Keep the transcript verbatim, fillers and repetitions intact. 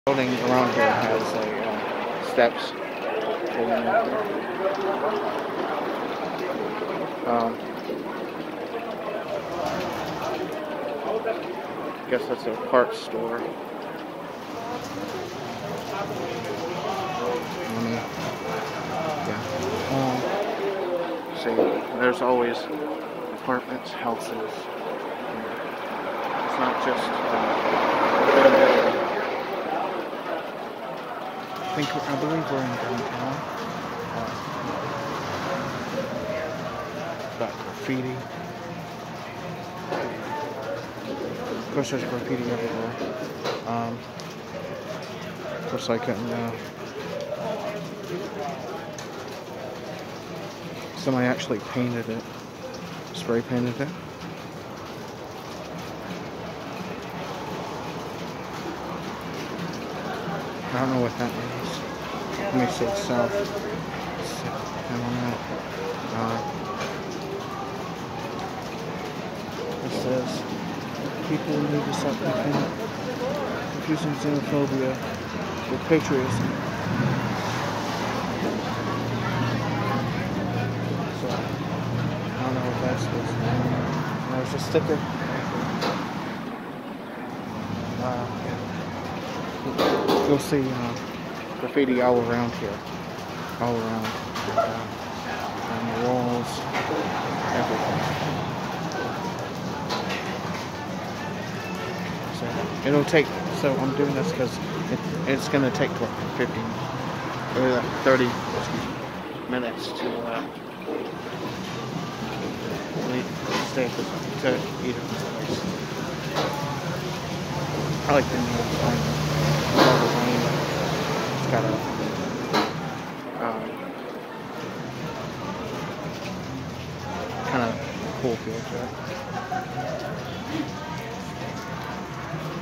Building around here has a uh, steps going up there. Um, I guess that's a parts store. Um, yeah. Um, see, there's always apartments, houses. It's not just uh, one building. I think I believe we're in downtown. Uh, got graffiti. Of course, there's graffiti everywhere. Um, of course, I couldn't. Uh, somebody actually painted it, spray painted it. I don't know what that means. Let me see, south. I don't know. Uh, it says, people need to stop confusing xenophobia with patriotism. So, I don't know what that's supposed to mean. There's a sticker. Uh, You'll see uh, graffiti all around here, all around, uh, on the walls, everything. So it'll take. So I'm doing this because it, it's going to take like fifteen, or thirty minutes to uh, stay at this, to eat at this place. I like the new time. It's got a um, kind of cool feel to it.